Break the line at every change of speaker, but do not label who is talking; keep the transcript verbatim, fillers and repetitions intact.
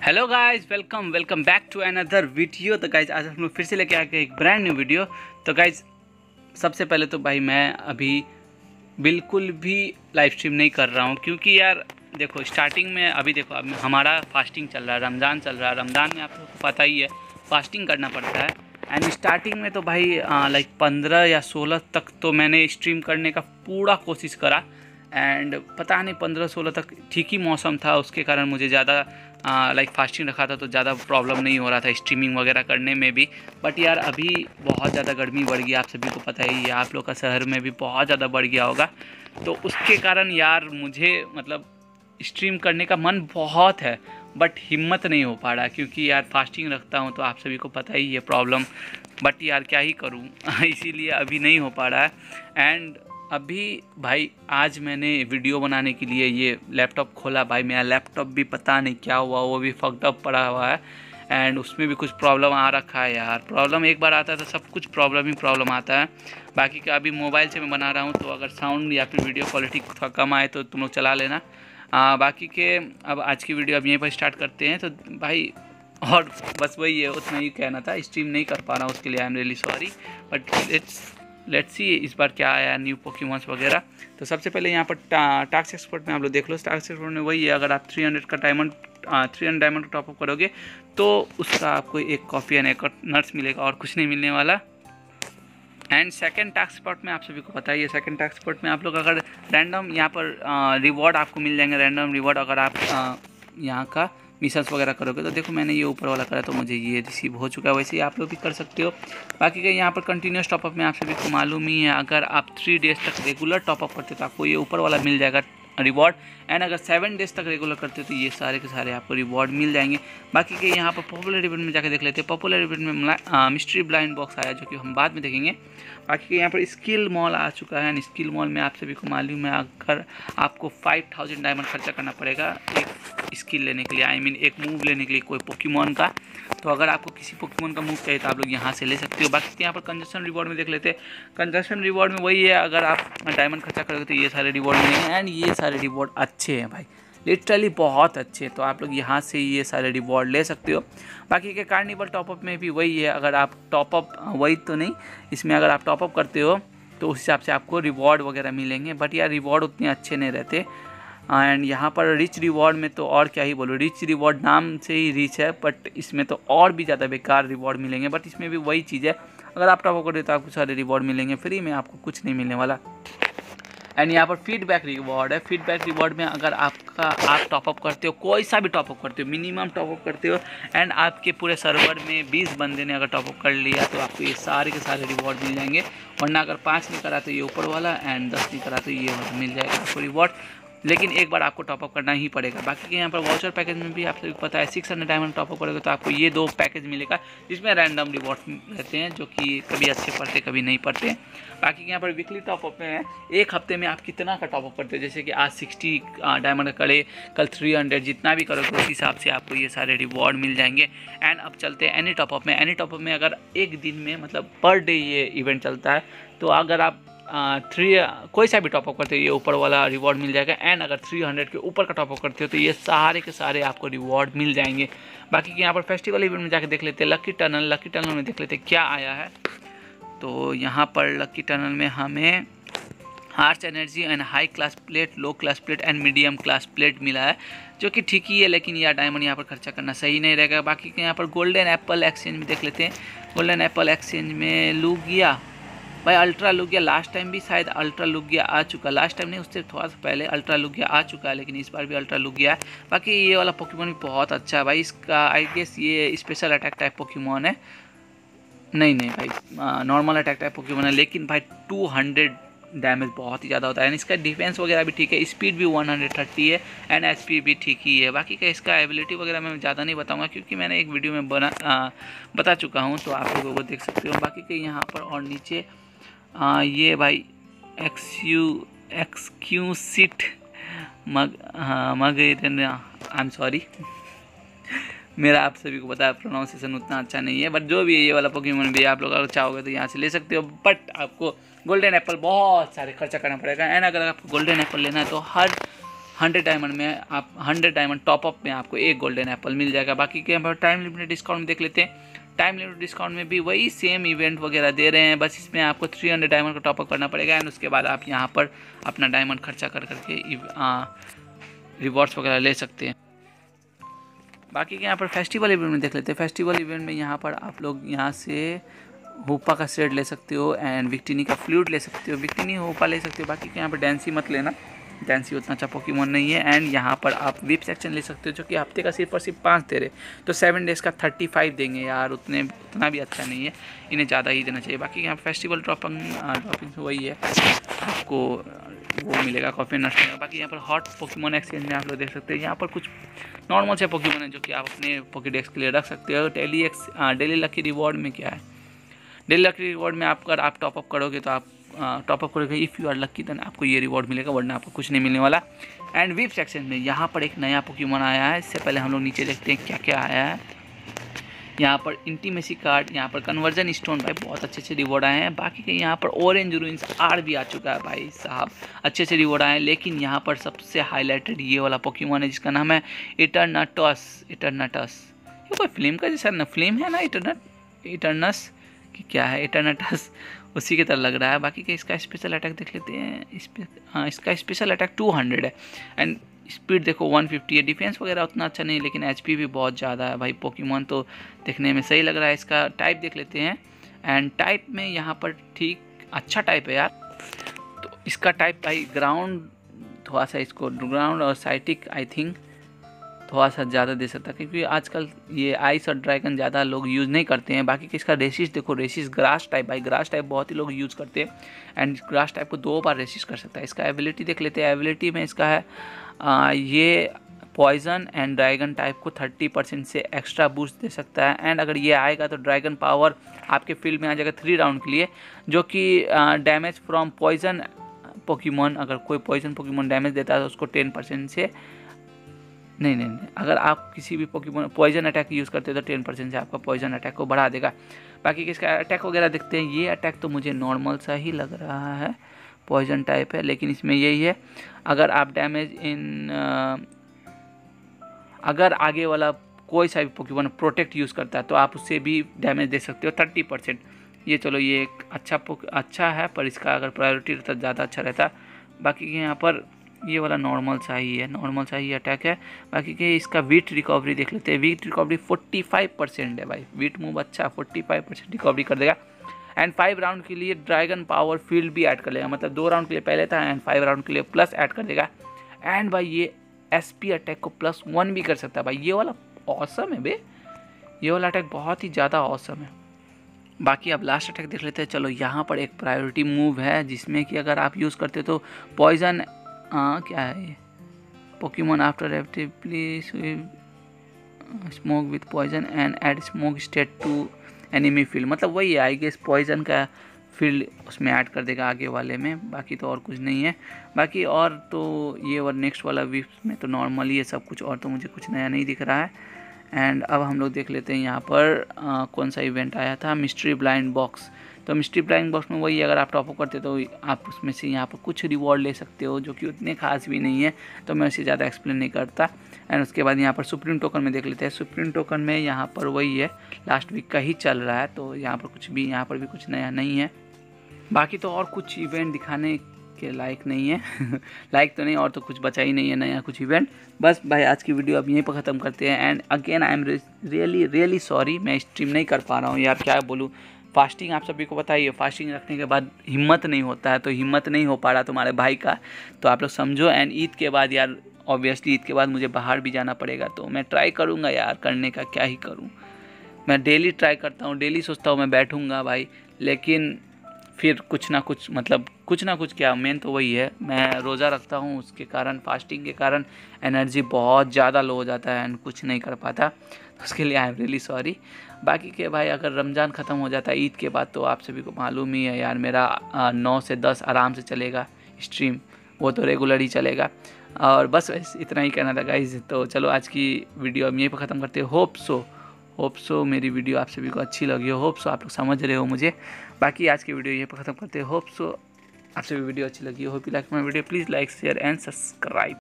Hello guys, welcome welcome back to another video. तो guys आज हम लोग फिर से लेके आ गए एक ब्रांड न्यू वीडियो। तो गाइस सबसे पहले तो भाई मैं अभी बिल्कुल भी लाइव स्ट्रीम नहीं कर रहा हूँ, क्योंकि यार देखो स्टार्टिंग में अभी देखो अब हमारा फास्टिंग चल रहा है, रमज़ान चल रहा है। रमज़ान में आप लोगों को पता ही है फास्टिंग करना पड़ता है। एंड स्टार्टिंग में तो भाई लाइक पंद्रह या सोलह तक तो मैंने स्ट्रीम करने का पूरा कोशिश करा। एंड पता नहीं पंद्रह सोलह तक ठीक ही मौसम था, उसके कारण मुझे ज़्यादा लाइक फास्टिंग रखा था तो ज़्यादा प्रॉब्लम नहीं हो रहा था स्ट्रीमिंग वगैरह करने में भी। बट यार अभी बहुत ज़्यादा गर्मी बढ़ गई, आप सभी को पता ही है, आप लोग का शहर में भी बहुत ज़्यादा बढ़ गया होगा। तो उसके कारण यार मुझे मतलब स्ट्रीम करने का मन बहुत है बट हिम्मत नहीं हो पा रहा, क्योंकि यार फास्टिंग रखता हूँ तो आप सभी को पता ही है प्रॉब्लम। बट यार क्या ही करूँ इसीलिए अभी नहीं हो पा रहा है। एंड अभी भाई आज मैंने वीडियो बनाने के लिए ये लैपटॉप खोला। भाई मेरा लैपटॉप भी पता नहीं क्या हुआ, वो भी फक्ड अप पड़ा हुआ है। एंड उसमें भी कुछ प्रॉब्लम आ रखा है यार। प्रॉब्लम एक बार आता है तो सब कुछ प्रॉब्लम ही प्रॉब्लम आता है। बाकी का अभी मोबाइल से मैं बना रहा हूँ, तो अगर साउंड या फिर वीडियो क्वालिटी थोड़ा कम आए तो तुम लोग चला लेना। आ, बाकी के अब आज की वीडियो अब यहीं पर स्टार्ट करते हैं। तो भाई और बस वही है, उतना ही कहना था। स्ट्रीम नहीं कर पा रहा हूँ उसके लिए I am really sorry, but it's let's see इस बार क्या आया न्यू पोकेमॉन्स वगैरह। तो सबसे पहले यहाँ पर टा, टास्क एक्सपर्ट में आप लोग देख लो। टास्क एक्सपर्ट में वही है, अगर आप थ्री हंड्रेड का डायमंड थ्री हंड्रेड डायमंड का टॉपअप करोगे तो उसका आपको एक कॉफ़ी एंड एक नट्स मिलेगा और कुछ नहीं मिलने वाला। एंड सेकंड टास्क एक्सपर्ट में आप सभी को पता ही है, सेकंड टास्क एक्सपर्ट में आप लोग अगर रैंडम यहाँ पर रिवॉर्ड आपको मिल जाएंगे, रैंडम रिवॉर्ड अगर आप यहाँ का मिशंस वगैरह करोगे। तो देखो मैंने ये ऊपर वाला करा तो मुझे ये रिसीव हो चुका है, वैसे ही आप लोग भी कर सकते हो। बाकी का यहाँ पर कंटिन्यूस टॉपअप में आप सभी को मालूम ही है, अगर आप थ्री डेज तक रेगुलर टॉपअप करते हो तो आपको ये ऊपर वाला मिल जाएगा रिवॉर्ड। एंड अगर सेवन डेज तक रेगुलर करते हो तो ये सारे के सारे आपको रिवॉर्ड मिल जाएंगे। बाकी के यहाँ पर पॉपुलर इवेंट में जाकर देख लेते हैं। पॉपुलर इवेंट में मिस्ट्री ब्लाइंड बॉक्स आया, जो कि हम बाद में देखेंगे। बाकी के यहाँ पर स्किल मॉल आ चुका है। एंड स्किल मॉल में आप सभी को मालूम है, अगर आपको फाइव थाउजेंड डायमंड खर्चा करना पड़ेगा एक स्किल लेने के लिए, आई मीन एक मूव लेने के लिए कोई पोकेमॉन का। तो अगर आपको किसी पोकेमॉन का मूव चाहिए तो आप लोग यहाँ से ले सकते हो। बाकी यहाँ पर कंजक्शन रिवॉर्ड में देख लेते हैं। कंजक्शन रिवॉर्ड में वही है, अगर आप डायमंड खर्चा करोगे तो ये सारे रिवॉर्ड मिलेंगे। एंड ये सारे रिवॉर्ड अच्छे हैं भाई, लिटरली बहुत अच्छे हैं। तो आप लोग यहाँ से ये सारे रिवॉर्ड ले सकते हो। बाकी के कार्निवल टॉपअप में भी वही है, अगर आप टॉपअप वही तो नहीं, इसमें अगर आप टॉपअप करते हो तो उस हिसाब से आपको रिवॉर्ड वगैरह मिलेंगे। बट यार रिवॉर्ड उतने अच्छे नहीं रहते। एंड यहाँ पर रिच रिवॉर्ड में तो और क्या ही बोलो, रिच रिवॉर्ड नाम से ही रिच है, बट इसमें तो और भी ज़्यादा बेकार रिवॉर्ड मिलेंगे। बट इसमें भी वही चीज़ है, अगर आप टॉपअप करते हो तो आपको सारे रिवॉर्ड मिलेंगे, फ्री में आपको कुछ नहीं मिलने वाला। एंड यहाँ पर फीडबैक रिवॉर्ड है। फीडबैक रिवॉर्ड में अगर आपका आप टॉपअप करते हो, कोई सा भी टॉपअप करते हो, मिनिमम टॉपअप करते हो, एंड आपके पूरे सर्वर में बीस बंदे ने अगर टॉपअप कर लिया तो आपको ये सारे के सारे रिवॉर्ड मिल जाएंगे। वरना अगर पाँच नहीं करा तो ये ऊपर वाला, एंड दस नहीं करा तो ये मिल जाएगा आपको रिवॉर्ड। लेकिन एक बार आपको टॉपअप करना ही पड़ेगा। बाकी के यहाँ पर वाउचर पैकेज में भी आप सभी को पता है, सिक्स हंड्रेड डायमंड टॉपअप करोगे तो आपको ये दो पैकेज मिलेगा, जिसमें रैंडम रिवॉर्ड रहते हैं, जो कि कभी अच्छे पड़ते कभी नहीं पड़ते। बाकी के यहाँ पर वीकली टॉपअप में है, एक हफ्ते में आप कितना का टॉपअप करते हो, जैसे कि आज सिक्सटी डायमंड करे, कल थ्री हंड्रेड, जितना भी करोगे उस हिसाब से आपको ये सारे रिवॉर्ड मिल जाएंगे। एंड अब चलते हैं एनी टॉपअप में। एनी टॉपअप में अगर एक दिन में मतलब पर डे ये इवेंट चलता है, तो अगर आप थ्री कोई सा भी टॉपअप करते हो ये ऊपर वाला रिवॉर्ड मिल जाएगा। एंड अगर थ्री हंड्रेड के ऊपर का टॉपअप करते हो तो ये सारे के सारे आपको रिवॉर्ड मिल जाएंगे। बाकी के यहाँ पर फेस्टिवल इवेंट में जाकर देख लेते हैं। लकी टनल लकी टनल में देख लेते हैं क्या आया है। तो यहाँ पर लकी टनल में हमें हार्च energy and high class plate, low class plate and medium class plate मिला है, जो कि ठीक ही है, लेकिन यार डायमंड यहाँ पर खर्चा करना सही नहीं रहेगा। बाकी के यहाँ पर गोल्डन एप्पल एक्सचेंज में देख लेते हैं। गोल्डन एप्पल एक्सचेंज में लुगिया भाई, अल्ट्रा लुगिया लास्ट टाइम भी शायद अल्ट्रा लुगिया आ चुका, लास्ट टाइम नहीं उससे थोड़ा सा पहले अल्ट्रा लुगिया आ चुका है, लेकिन इस बार भी अल्ट्रा लुगिया है। बाकी ये वाला पोकेमॉन भी बहुत अच्छा है भाई, इसका आई गेस ये स्पेशल अटैक टाइप पोकेमॉन है। नहीं नहीं भाई नॉर्मल अटैक टाइप पोकेमॉन है, लेकिन भाई टू हंड्रेड डैमेज बहुत ही ज़्यादा होता है। इसका डिफेंस वगैरह भी ठीक है, स्पीड भी वन हंड्रेड थर्टी है, एंड एचपी भी ठीक ही है। बाकी का इसका एबिलिटी वगैरह मैं ज़्यादा नहीं बताऊंगा, क्योंकि मैंने एक वीडियो में बना आ, बता चुका हूँ, तो आप लोगों को देख सकते हो। बाकी के यहाँ पर और नीचे आ, ये भाई एक्सयू एक्सक्यूसिट मग हाँ मग आई एम सॉरी मेरा आप सभी को पता है प्रोनाउंसिएशन उतना अच्छा नहीं है, बट जो भी है ये वाला पोकेमॉन भी आप लोग अगर चाहोगे तो यहाँ से ले सकते हो। बट आपको गोल्डन एप्पल बहुत सारे खर्चा करना पड़ेगा। एंड अगर आपको गोल्डन एप्पल लेना है तो हर हंड्रेड डायमंड में आप हंड्रेड डायमंड टॉपअप में आपको एक गोल्डन एप्पल मिल जाएगा। बाकी के यहाँ पर टाइम लिमिटेड डिस्काउंट देख लेते हैं। टाइम लिमिटेड डिस्काउंट में भी वही सेम इवेंट वगैरह दे रहे हैं, बस इसमें आपको थ्री हंड्रेड डायमंड का टॉपअप करना पड़ेगा एंड उसके बाद आप यहाँ पर अपना डायमंड खर्चा कर करके रिवॉर्ड्स वगैरह ले सकते हैं। बाकी के यहाँ पर फेस्टिवल इवेंट में देख लेते हैं। फेस्टिवल इवेंट में यहाँ पर आप लोग यहाँ से होपा का सेट ले सकते हो एंड विक्टिनी का फ्लूट ले सकते हो। विक्टिनी होपा ले सकते हो। बाकी के यहाँ पर डेंसी मत लेना, डेंसी उतना अच्छा पोकेमॉन नहीं है। एंड यहाँ पर आप विप सेक्शन ले सकते हो जो कि हफ्ते का सिर्फ और सिर्फ पाँच दे रहे, तो सेवन डेज़ का थर्टी फाइव देंगे यार, उतने उतना भी अच्छा नहीं है, इन्हें ज़्यादा ही देना चाहिए। बाकी यहाँ फेस्टिवल ड्रॉपिंग ड्रॉपिंग वही है, आपको वो मिलेगा कॉफी नट्स मिलेगा। बाकी यहाँ पर हॉट पोकेमॉन एक्सचेंज में आप लोग देख सकते हैं, यहाँ पर कुछ नॉर्मल से पोकेमॉन है जो कि आप अपने पोकेडेक्स के लिए रख सकते हो। Daily x daily lucky reward में क्या है, डेली लकी रिवॉर्ड में आप अगर आप टॉपअप करोगे तो आप टॉपअप करोगे if you are lucky then आपको ये रिवॉर्ड मिलेगा, वरना आपको कुछ नहीं मिलने वाला। एंड विप सेक्शन में यहाँ पर एक नया पोकेमॉन आया है। इससे पहले हम लोग नीचे देखते हैं क्या क्या आया है। यहाँ पर इंटीमेसी कार्ड, यहाँ पर कन्वर्जन स्टोन, भाई बहुत अच्छे अच्छे रिवॉर्ड आए हैं। बाकी के यहाँ पर ऑरेंज रूइंस आर भी आ चुका है भाई साहब, अच्छे अच्छे रिवॉर्ड आए हैं। लेकिन यहाँ पर सबसे हाईलाइटेड ये वाला पोकेमॉन है जिसका नाम है इटरनटस। इटरनटस ये कोई फिल्म का जैसा ना फिल्म है ना, इटरनट इटरनस कि क्या है, इटरनटस उसी की तरह लग रहा है। बाकी के इसका स्पेशल अटैक देख लेते हैं। इस पे हाँ, इसका स्पेशल अटैक टू हंड्रेड है एंड स्पीड देखो वन फिफ्टी है। डिफेंस वगैरह उतना अच्छा नहीं, लेकिन एचपी भी बहुत ज़्यादा है भाई। पोकेमॉन तो देखने में सही लग रहा है। इसका टाइप देख लेते हैं एंड टाइप में यहाँ पर ठीक अच्छा टाइप है यार। तो इसका टाइप भाई ग्राउंड, थोड़ा सा इसको ग्राउंड और साइटिक आई थिंक थोड़ा सा ज़्यादा दे सकता है, क्योंकि आजकल ये आइस और ड्रैगन ज़्यादा लोग यूज़ नहीं करते हैं। बाकी इसका रेसिस देखो, रेसिस ग्रास टाइप, भाई ग्रास टाइप बहुत ही लोग यूज़ करते हैं एंड ग्रास टाइप को दो बार रेसिस कर सकता है। इसका एबिलिटी देख लेते हैं। एबिलिटी में इसका है आ, ये पॉइजन एंड ड्रैगन टाइप को थर्टी परसेंट से एक्स्ट्रा बूस्ट दे सकता है। एंड अगर ये आएगा तो ड्रैगन पावर आपके फील्ड में आ जाएगा थ्री राउंड के लिए, जो कि डैमेज फ्रॉम पॉइजन पोकेमॉन, अगर कोई पॉइजन पोकेमॉन डैमेज देता है तो उसको टेन परसेंट से नहीं नहीं नहीं अगर आप किसी भी पोकेमॉन पॉइजन अटैक यूज़ करते हो तो टेन परसेंट से आपका पॉइजन अटैक को बढ़ा देगा। बाकी इसका अटैक वगैरह देखते हैं। ये अटैक तो मुझे नॉर्मल सा ही लग रहा है, पॉइजन टाइप है, लेकिन इसमें यही है अगर आप डैमेज इन अगर आगे वाला कोई सा भी पोकेमॉन प्रोटेक्ट यूज़ करता है तो आप उससे भी डैमेज दे सकते हो थर्टी परसेंट। ये चलो ये एक अच्छा अच्छा है, पर इसका अगर प्रायोरिटी रहता ज़्यादा अच्छा रहता। बाकी यहाँ पर ये वाला नॉर्मल सा ही है, नॉर्मल सा ही अटैक है। बाकी के इसका वीट रिकवरी देख लेते हैं। वीट रिकवरी फोर्टी फाइव परसेंट है भाई, वीट मूव अच्छा फोर्टी फाइव परसेंट रिकवरी कर देगा। एंड फाइव राउंड के लिए ड्रैगन पावर फील्ड भी ऐड कर लेगा, मतलब दो राउंड के लिए पहले था एंड फाइव राउंड के लिए प्लस ऐड कर देगा। एंड भाई ये एसपी अटैक को प्लस वन भी कर सकता है भाई। ये वाला ऑसम है बे, ये वाला अटैक बहुत ही ज़्यादा ऑसम है। बाकी अब लास्ट अटैक देख लेते हैं। चलो यहाँ पर एक प्रायोरिटी मूव है जिसमें कि अगर आप यूज़ करते तो पॉइजन हाँ क्या है ये, Pokemon after actively smoke with poison and add smoke state to enemy field, मतलब वही है आई गेस, पॉइजन का फील्ड उसमें ऐड कर देगा आगे वाले में। बाकी तो और कुछ नहीं है। बाकी और तो ये और नेक्स्ट वाला वीक में तो नॉर्मली है सब कुछ, और तो मुझे कुछ नया नहीं दिख रहा है। एंड अब हम लोग देख लेते हैं यहाँ पर आ, कौन सा इवेंट आया था, मिस्ट्री ब्लाइंड बॉक्स। तो मिस्ट्री ब्लाइंड बॉक्स में वही अगर आप टॉपअप करते तो आप उसमें से यहाँ पर कुछ रिवॉर्ड ले सकते हो जो कि उतने खास भी नहीं है, तो मैं उसे ज़्यादा एक्सप्लेन नहीं करता। एंड उसके बाद यहाँ पर सुप्रीम टोकन में देख लेते हैं। सुप्रीम टोकन में यहाँ पर वही है, लास्ट वीक का ही चल रहा है, तो यहाँ पर कुछ भी यहाँ पर भी कुछ नया नहीं है। बाकी तो और कुछ इवेंट दिखाने के लायक नहीं है लाइक तो नहीं, और तो कुछ बचा ही नहीं है नया कुछ इवेंट। बस भाई आज की वीडियो अब यहीं पर ख़त्म करते हैं। And again I am really really sorry, मैं स्ट्रीम नहीं कर पा रहा हूँ यार, क्या बोलूँ। फास्टिंग आप सभी को बताइए, फास्टिंग रखने के बाद हिम्मत नहीं होता है, तो हिम्मत नहीं हो पा रहा तुम्हारे भाई का, तो आप लोग समझो। एंड ईद के बाद यार ऑब्वियसली ईद के बाद मुझे बाहर भी जाना पड़ेगा, तो मैं ट्राई करूँगा यार करने का, क्या ही करूँ। मैं डेली ट्राई करता हूँ, डेली सोचता हूँ मैं बैठूँगा भाई, लेकिन फिर कुछ ना कुछ मतलब कुछ ना कुछ क्या, मेन तो वही है मैं रोज़ा रखता हूँ, उसके कारण फास्टिंग के कारण एनर्जी बहुत ज़्यादा लो हो जाता है एंड कुछ नहीं कर पाता, तो उसके लिए आई एम रियली सॉरी। बाकी के भाई अगर रमज़ान ख़त्म हो जाता है ईद के बाद, तो आप सभी को मालूम ही है यार, मेरा नौ से दस आराम से चलेगा स्ट्रीम, वो तो रेगुलर ही चलेगा। और बस इतना ही कहना था गाइस। तो चलो आज की वीडियो हम यहीं पर ख़त्म करते हैं। होप सो होप सो मेरी वीडियो आप सभी को अच्छी लगी हो, होप सो आप लोग समझ रहे हो मुझे। बाकी आज की वीडियो यहीं पर ख़त्म करते हैं। होप सो आप सभी वीडियो अच्छी लगी हो, hope you like my video, please like share and subscribe.